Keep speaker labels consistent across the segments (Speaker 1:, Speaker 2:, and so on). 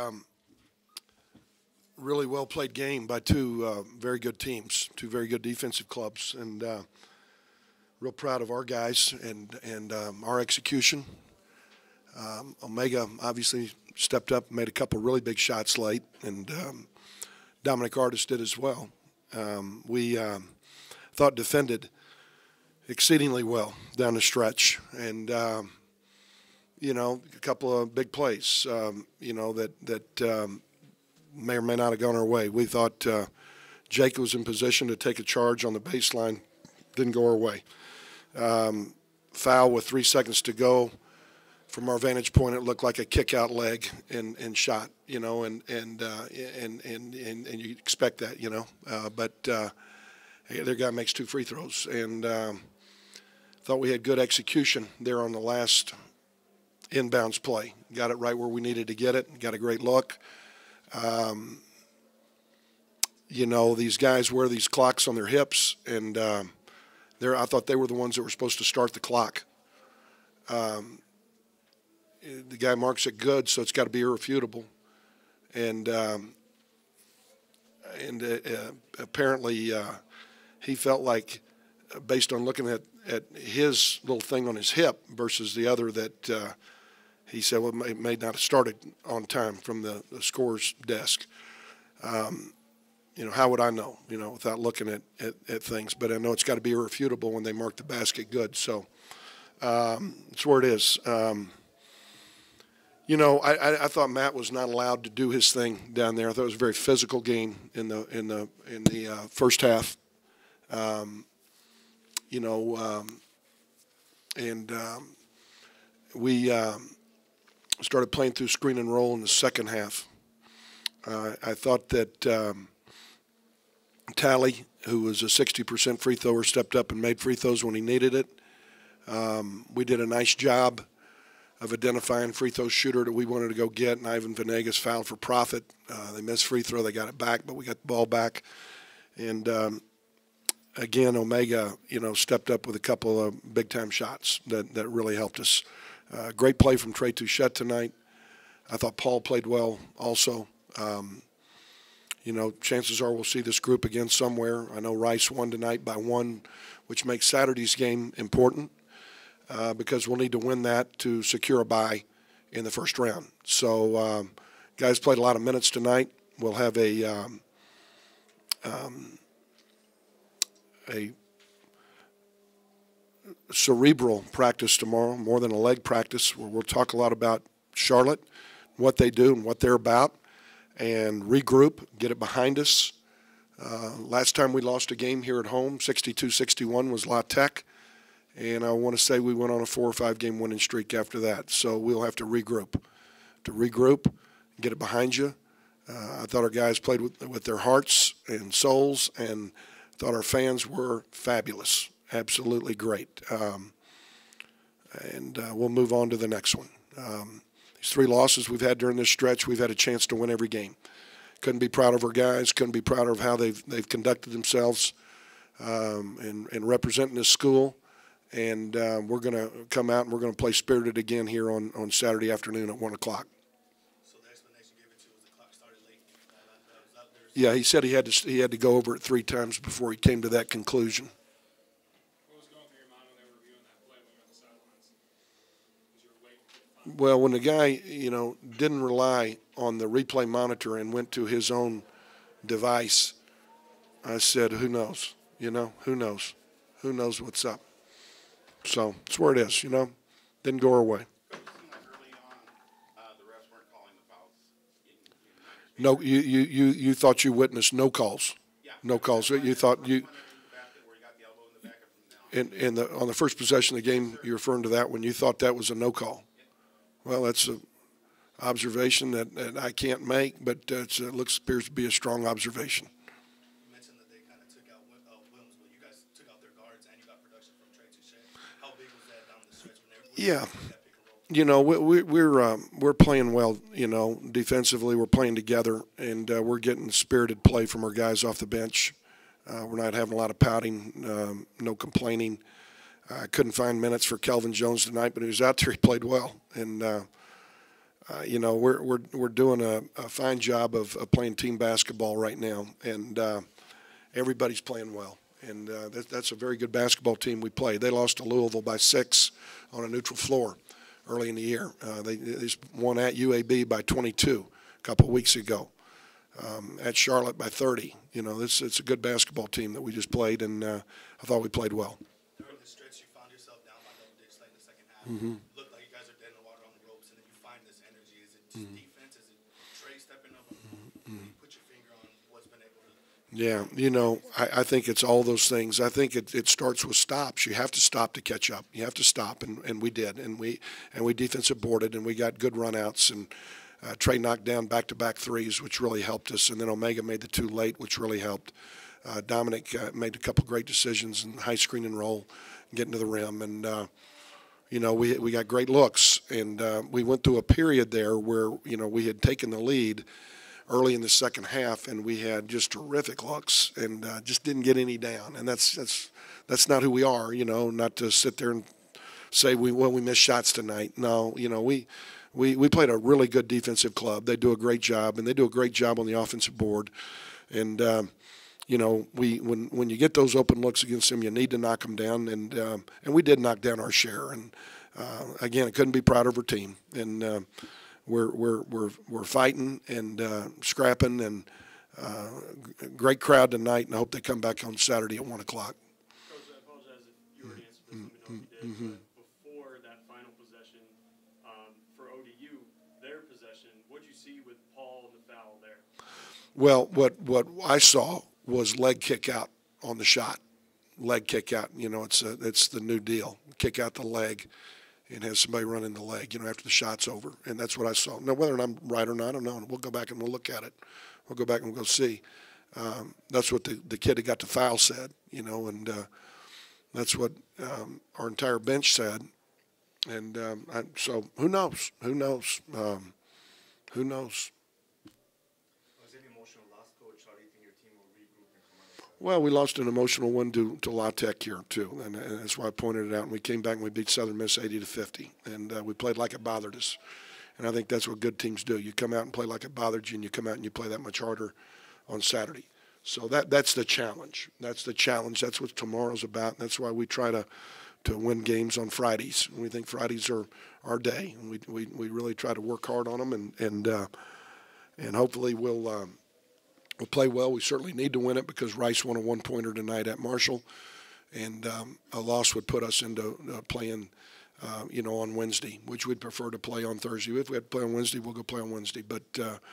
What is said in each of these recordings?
Speaker 1: really well played game by two very good teams, two very good defensive clubs, and real proud of our guys and our execution. Omega obviously stepped up and made a couple really big shots late, and Dominic Artis did as well. We thought defended exceedingly well down the stretch, and you know, a couple of big plays, you know, that may or may not have gone our way. We thought Jake was in position to take a charge on the baseline, didn't go our way. Foul with 3 seconds to go. From our vantage point, it looked like a kick-out leg and shot, you know, and you expect that, you know. But their guy makes 2 free throws, and thought we had good execution there on the last inbounds play. Got it right where we needed to get it. Got a great look. You know, these guys wear these clocks on their hips, and I thought they were the ones that were supposed to start the clock. The guy marks it good, so it's got to be irrefutable. And apparently he felt like, based on looking at his little thing on his hip versus the other, that he said, well, it may not have started on time from the scorer's desk. You know, how would I know, you know, without looking at things? But I know it's got to be irrefutable when they mark the basket good. So that's where it is. You know, I thought Matt was not allowed to do his thing down there. I thought it was a very physical game in the first half. You know, we started playing through screen and roll in the second half. I thought that Tally, who was a 60% free thrower, stepped up and made free throws when he needed it. We did a nice job of identifying free throw shooter that we wanted to go get, and Ivan Venegas fouled for profit. They missed free throw. They got it back, but we got the ball back. And, again, Omega, you know, stepped up with a couple of big-time shots that really helped us. Great play from Trey Touchette tonight. I thought Paul played well also. You know, chances are we'll see this group again somewhere. I know Rice won tonight by 1, which makes Saturday's game important. Because we'll need to win that to secure a bye in the first round. So guys played a lot of minutes tonight. We'll have a cerebral practice tomorrow, more than a leg practice, where we'll talk a lot about Charlotte, what they do and what they're about, and regroup, get it behind us. Last time we lost a game here at home, 62-61, was La Tech. And I want to say we went on a 4 or 5 game winning streak after that. So we'll have to regroup, get it behind you. I thought our guys played with their hearts and souls, and thought our fans were fabulous, absolutely great. And we'll move on to the next one. These 3 losses we've had during this stretch, we've had a chance to win every game. Couldn't be proud of our guys. Couldn't be prouder of how they've conducted themselves in representing this school. And we're going to come out and we're going to play spirited again here on Saturday afternoon at 1 o'clock.
Speaker 2: So the explanation you gave it to was the clock started late.
Speaker 1: Yeah, he said he had to go over it 3 times before he came to that conclusion.
Speaker 3: What was going through your mind when they were reviewing that play when you were on the sidelines? Was you waiting for the
Speaker 1: Well, when the guy, you know, didn't rely on the replay monitor and went to his own device, I said, who knows? You know, who knows? Who knows what's up? So that's where it is, you know. Didn't go our way.
Speaker 2: Early on, the refs weren't calling the fouls.
Speaker 1: No, you thought you witnessed no calls.
Speaker 2: Yeah.
Speaker 1: No calls. You thought you on the first possession of the game, you're referring to that when you thought that was a no call. Well, that's an observation that I can't make, but it appears to be a strong observation.
Speaker 2: You mentioned that they kind of took out Williams, but you guys took out their guards and you got production from Trey Touchette. How big was that down the stretch when they were that pick and roll?
Speaker 1: You know, we're playing well. You know, defensively we're playing together, and we're getting spirited play from our guys off the bench. We're not having a lot of pouting, no complaining. I couldn't find minutes for Kelvin Jones tonight, but he was out there. He played well, and you know, we're doing a fine job of playing team basketball right now, and everybody's playing well. And that's a very good basketball team we play. They lost to Louisville by 6 on a neutral floor early in the year. They won at UAB by 22 a couple of weeks ago. At Charlotte by 30. You know, it's a good basketball team that we just played, and I thought we played well.
Speaker 2: During the stretch, you found yourself down by double digits late in the second half. Looked like you guys are dead in the water on the ropes, and then you find this energy. Is it just defense? Is it Trey stepping up? Can you put your finger on what's been able to?
Speaker 1: Yeah, you know, I think it's all those things. I think it starts with stops. You have to stop to catch up. You have to stop, and we did, and we defensive boarded, and we got good runouts, and Trey knocked down back-to-back threes, which really helped us, and then Omega made the 2 late, which really helped. Dominic made a couple great decisions in high screen and roll, getting to the rim, and you know, we got great looks, and we went through a period there where, you know, we had taken the lead early in the second half, and we had just terrific looks, and just didn't get any down, and that's not who we are, you know, not to sit there and say we missed shots tonight. No, you know, we played a really good defensive club. They do a great job, and they do a great job on the offensive board. And you know, when you get those open looks against them, you need to knock them down. And we did knock down our share. And again, I couldn't be prouder of our team. And we're fighting and scrapping, and great crowd tonight. And I hope they come back on Saturday at 1 o'clock.
Speaker 3: Coach, I apologize if you already answered this. Let me know if you did. But before that final possession, for ODU, their possession, what did you see with Paul and the foul there?
Speaker 1: Well, what I saw was leg kick out on the shot. Leg kick out. You know, it's the new deal. Kick out the leg and have somebody run in the leg, you know, after the shot's over. And that's what I saw. Now, whether I'm right or not, I don't know. We'll go back and we'll look at it. We'll go back and we'll go see. That's what the kid that got the foul said, you know, and that's what our entire bench said. And so who knows? Who knows? Who knows?
Speaker 2: Was it an emotional loss, Coach? How do you think your team will regroup and come out of that?
Speaker 1: Well, we lost an emotional one to La Tech here too, and that's why I pointed it out. And we came back and we beat Southern Miss 80-50, and we played like it bothered us. And I think that's what good teams do. You come out and play like it bothered you, and you come out and you play that much harder on Saturday. So that's the challenge. That's the challenge. That's what tomorrow's about. And that's why we try to win games on Fridays. We think Fridays are our day, and we really try to work hard on them, and hopefully we'll play well. We certainly need to win it because Rice won a 1-pointer tonight at Marshall, and a loss would put us into playing, you know, on Wednesday, which we'd prefer to play on Thursday. If we had to play on Wednesday, we'll go play on Wednesday. But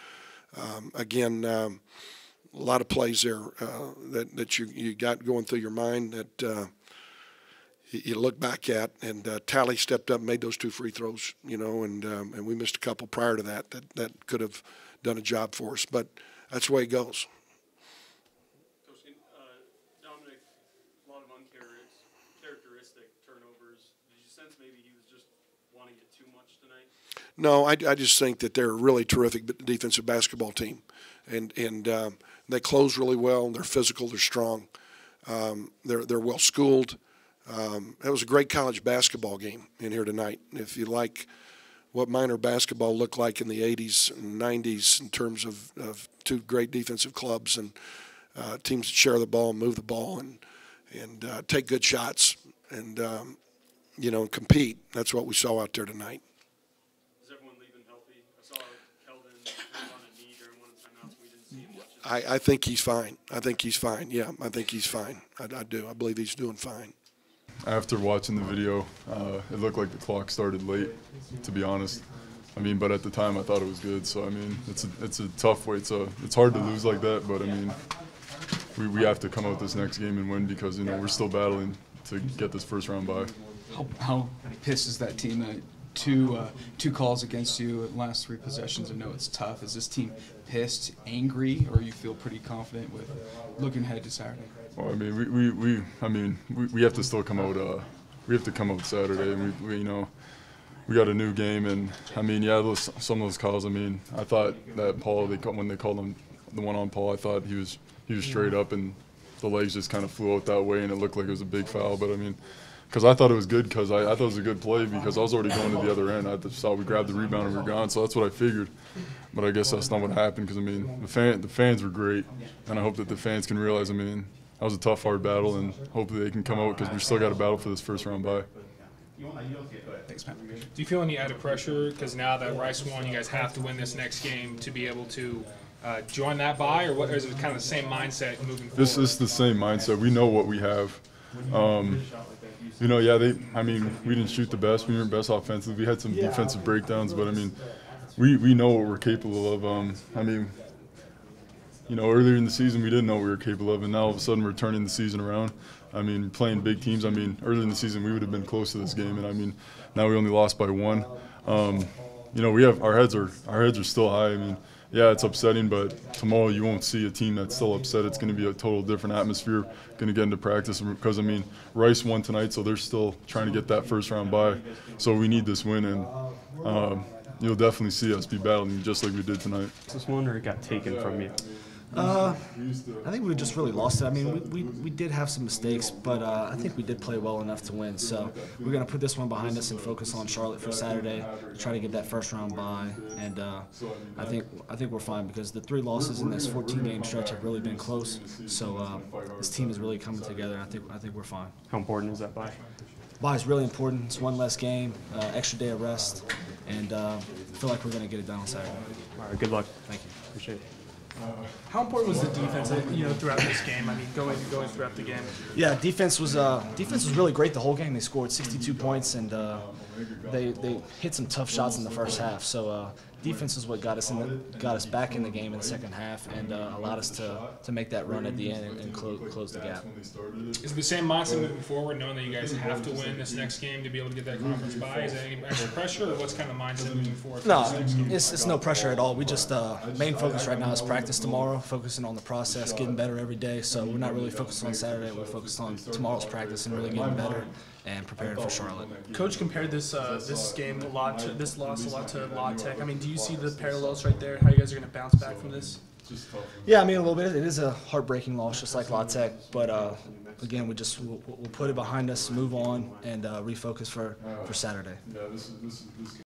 Speaker 1: again, a lot of plays there that you got going through your mind that you look back at, and Tally stepped up and made those 2 free throws, you know, and we missed a couple prior to that could have done a job for us. But that's the way it goes.
Speaker 3: Coach, Dominic, a lot of uncharacteristic turnovers. Did you sense maybe he was just wanting it too much tonight?
Speaker 1: No, I just think that they're a really terrific defensive basketball team, and they close really well. They're physical. They're strong. They're well schooled. It was a great college basketball game in here tonight. If you like what minor basketball looked like in the 80s and 90s in terms of 2 great defensive clubs and teams that share the ball, move the ball, and take good shots and, you know, compete. That's what we saw out there tonight.
Speaker 3: Is everyone leaving healthy? I saw Keldon on a knee during one of the timeouts. We didn't see him much.
Speaker 1: I think he's fine. I think he's fine. Yeah, I think he's fine. I do. I believe he's doing fine.
Speaker 4: After watching the video, it looked like the clock started late, to be honest. I mean, but at the time I thought it was good. So I mean, it's a tough way. It's hard to lose like that. But I mean, we have to come out this next game and win because, you know, we're still battling to get this first round bye.
Speaker 5: How pissed is that team that two calls against you in the last 3 possessions? I know it's tough. Is this team pissed, angry, or you feel pretty confident with looking ahead to Saturday?
Speaker 4: Well, I mean, we have to still come out. We have to come out Saturday, and we you know, we got a new game, and I mean, yeah, some of those calls. I mean, I thought that Paul, when they called him the one on Paul, I thought he was straight up, and the legs just kind of flew out that way, and it looked like it was a big foul. But I mean, because I thought it was good because I thought it was a good play because I was already going to the other end. I just thought we grabbed the rebound and we were gone, so that's what I figured. But I guess that's not what happened because, I mean, the fans were great, and I hope that the fans can realize, I mean, that was a tough, hard battle, and hopefully they can come out because we still got a battle for this first-round bye.
Speaker 5: Thanks, Matt.
Speaker 6: Do you feel any added pressure because now that Rice won, you guys have to win this next game to be able to join that bye, or what? Or is it kind of the same mindset moving forward?
Speaker 4: This is the same mindset. We know what we have. You know, yeah, I mean, we didn't shoot the best. We weren't best offensively. We had some defensive breakdowns, but I mean, we know what we're capable of. I mean, you know, earlier in the season we didn't know what we were capable of, and now all of a sudden we're turning the season around. I mean, playing big teams. I mean, earlier in the season we would have been close to this game, and I mean, now we only lost by 1. You know, we have our heads are still high. I mean, yeah, it's upsetting, but tomorrow you won't see a team that's still upset. It's going to be a total different atmosphere. Going to get into practice because, I mean, Rice won tonight, so they're still trying to get that first-round bye. So we need this win, and you'll definitely see us be battling just like we did tonight.
Speaker 7: This one, or it got taken from you?
Speaker 8: I think we just really lost it. I mean, we did have some mistakes, but I think we did play well enough to win. So we're going to put this one behind us and focus on Charlotte for Saturday, try to get that first-round bye. And I think we're fine because the 3 losses in this 14-game stretch have really been close. So this team is really coming together, and I think we're fine.
Speaker 7: How important is that bye?
Speaker 8: Bye is really important. It's one less game, extra day of rest, and I feel like we're going to get it done on Saturday.
Speaker 7: All right, good luck.
Speaker 8: Thank you.
Speaker 7: Appreciate it.
Speaker 6: How important was the defense, throughout this game? I mean, going throughout the game.
Speaker 8: Yeah, defense was really great the whole game. They scored 62 points, and they hit some tough shots in the first half. So defense is what got us back in the game in the second half and allowed us to make that run at the end and close the gap.
Speaker 6: Is it the same mindset moving forward, knowing that you guys have to win this next game to be able to get that conference bye? Is there any extra pressure, or what's kind of mindset moving forward? For
Speaker 8: No,
Speaker 6: this next game?
Speaker 8: it's no pressure at all. We just main focus right now is practice tomorrow, focusing on the process, getting better every day. So we're not really focused on Saturday. We're focused on tomorrow's practice and really getting better and preparing for Charlotte.
Speaker 9: Coach compared this game a lot to this loss a lot to La Tech. I mean, do you see the parallels right there? How you guys are going to bounce back from this?
Speaker 8: Yeah, I mean a little bit. It is a heartbreaking loss, just like La Tech. But again, we'll put it behind us, move on, and refocus for Saturday.
Speaker 4: Yeah, this is